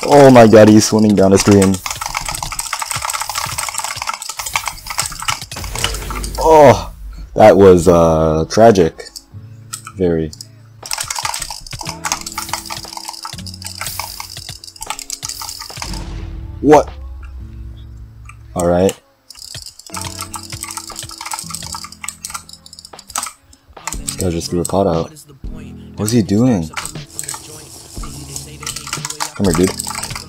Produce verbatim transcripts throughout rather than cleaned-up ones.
Oh my god, he's swimming down the stream. Oh, that was uh, tragic. Very. What? Alright. This guy just threw a pot out. What's he doing? Come here, dude.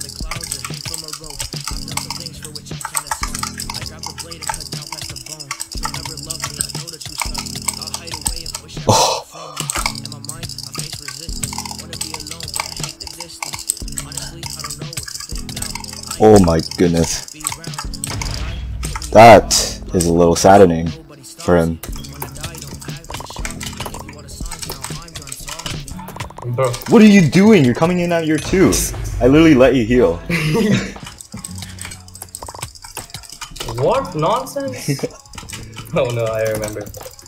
Oh. Oh my goodness. That is a little saddening for him. Bro. What are you doing? You're coming in at your two. I literally let you heal. What nonsense? Oh no, I remember.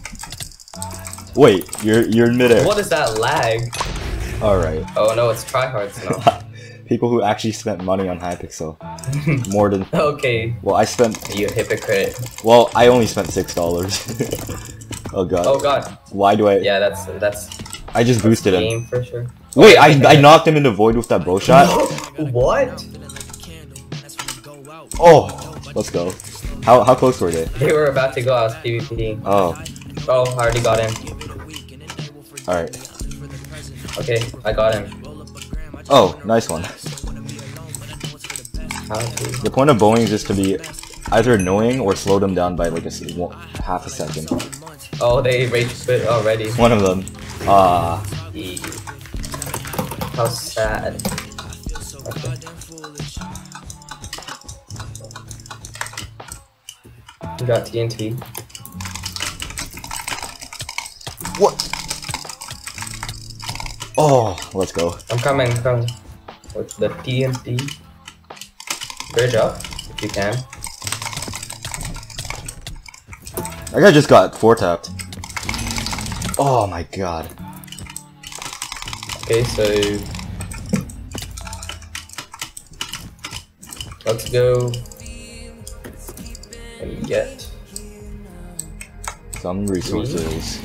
Wait, you're you're in midair. What is that lag? Alright. Oh no, it's tryhards now. People who actually spent money on Hypixel. More than... Okay. Well, I spent... You hypocrite. Well, I only spent six dollars. Oh god. Oh god. Why do I... Yeah, that's... that's I just boosted him. game for sure. Wait, I, I knocked him in the void with that bow shot. What? Oh, let's go. How how close were they? They were about to go out PvP. Oh, Oh, I already got him. alright. Okay, I got him. Oh, nice one. How to... The point of bowling is just to be either annoying or slow them down by like a s- one- half a second. Oh, they rage quit already. One of them. Ah. Eee. How sad. Okay. We got T N T. What? Oh, let's go. I'm coming, I'm coming. With the T N T. Bridge up, if you can. That guy just got four tapped. Oh my god. Okay, so... Let's go... and get... Some resources.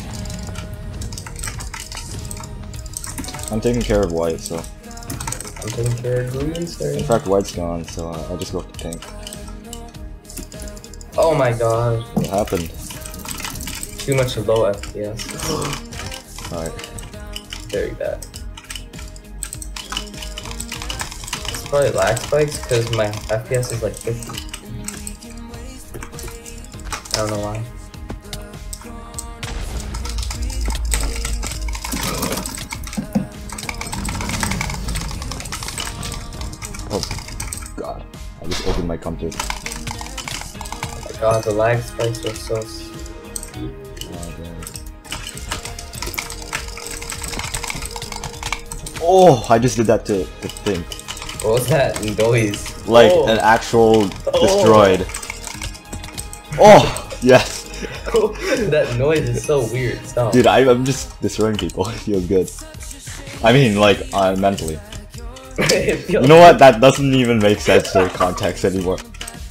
I'm taking care of white, so... I'm taking care of green, sir. In fact, white's gone, so uh, I'll just go with the pink. Oh my god. What happened? Too much low F P S. Alright. Very bad. It's probably lag spikes because my F P S is like fifty. I don't know why. Oh, god. I just opened my computer. Oh my god, the lag spikes are so steep. Oh, I just did that to, to think. What was that noise? Like, Oh. an actual Oh. destroyed. Oh, yes. That noise is so weird. Stop. Dude, I, I'm just destroying people. It feels good. I mean, like, uh, mentally. It feels You know what? That doesn't even make sense to context anymore.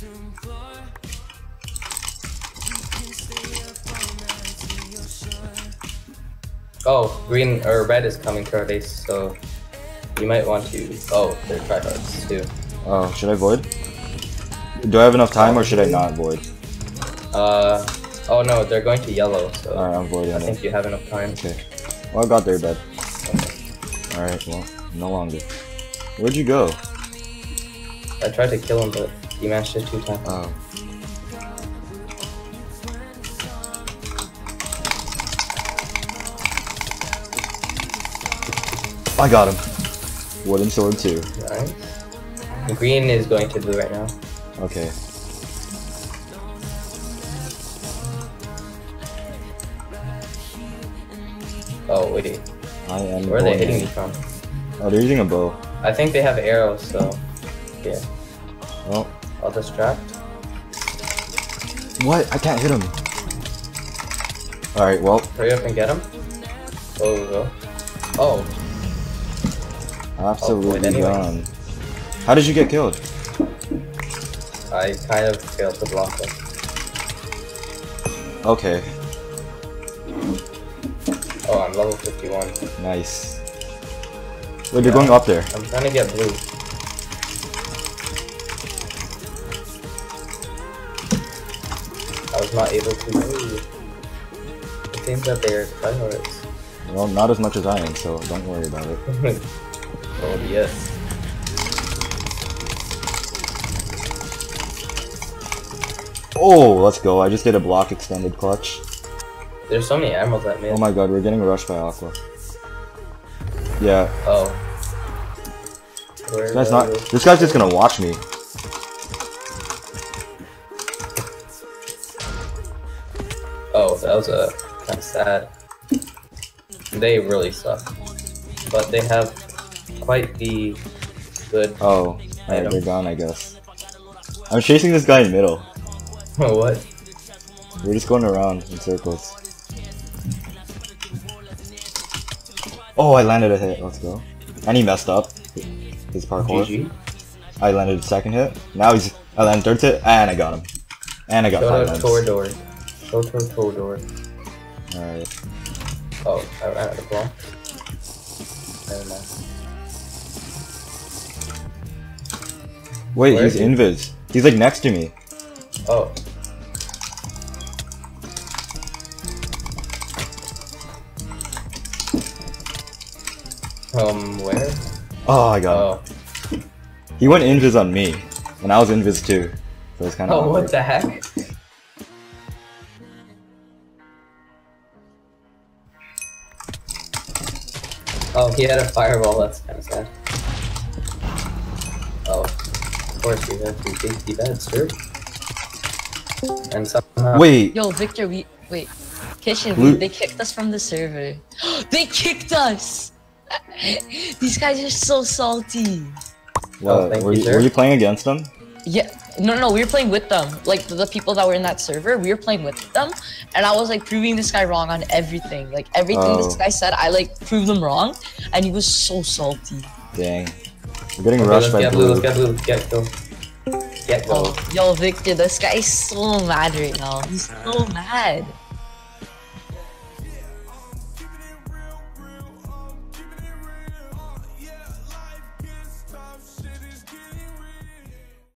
Oh, green or red is coming to our base, so you might want to. Oh, they're tryhards too. Oh, should I void? Do I have enough time or should I not void? Uh, oh no, they're going to yellow, so Alright, I'm voiding I it. think you have enough time. Okay. Well, I got there, bed. Alright, well, no longer. Where'd you go? I tried to kill him, but he managed to two times. Oh. I got him. Wooden sword too. Nice. Green is going to blue right now. Okay. Oh wait, I am where are they going hitting in. me from? Oh, they're using a bow. I think they have arrows, so yeah. Well, I'll distract. what? I can't hit him. Alright, well, Hurry up and get him. Oh, go. Oh, absolutely anyway. gone. How did you get killed? I kind of failed to block them. Okay, Oh, I'm level fifty-one. nice. Wait, you're going up there. I'm trying to get blue. I was not able to move. It seems that they are tryhards. Well, not as much as I am, so don't worry about it. Oh yes. Oh, let's go. I just did a block extended clutch. There's so many emeralds at mid. Oh my god, we're getting rushed by Aqua. Yeah, Oh. Where this guy's are not. you? This guy's just gonna watch me. Oh, that was a kind of sad. They really suck, but they have quite the good. Oh, alright, Item. they're gone, I guess. I'm chasing this guy in middle. What? We're just going around in circles. Oh, I landed a hit. Let's go. And he messed up his parkour. G G. I landed a second hit. Now he's. I landed third hit, and I got him. And I got five Shoto ends. Tordor. Shoto Tordor. Alright. Oh, I ran out of block. Never mind. Wait, Where he's is he? invis. He's like next to me. Oh. Um, where? Oh, I got him. Oh. He went invis on me, and I was invis too. So it's kind of. Oh, what the heck? Oh, he had a fireball, that's kind of sad. Oh, of course you have to take the bad, sir. And somehow... Wait. Yo, Victor, we wait. Kitchen, Blue- we, they kicked us from the server. They kicked us. These guys are so salty. What? thank were, you, you, sir. were you playing against them? Yeah, no, no, we were playing with them. Like the, the people that were in that server, we were playing with them, and I was like proving this guy wrong on everything. Like everything this Oh. guy said, I like proved him wrong, and he was so salty. Dang. We're getting Okay, rushed let's by get blue, blue. let's get blue, get go. Get go. Oh, yo, Victor, this guy is so mad right now. He's so mad.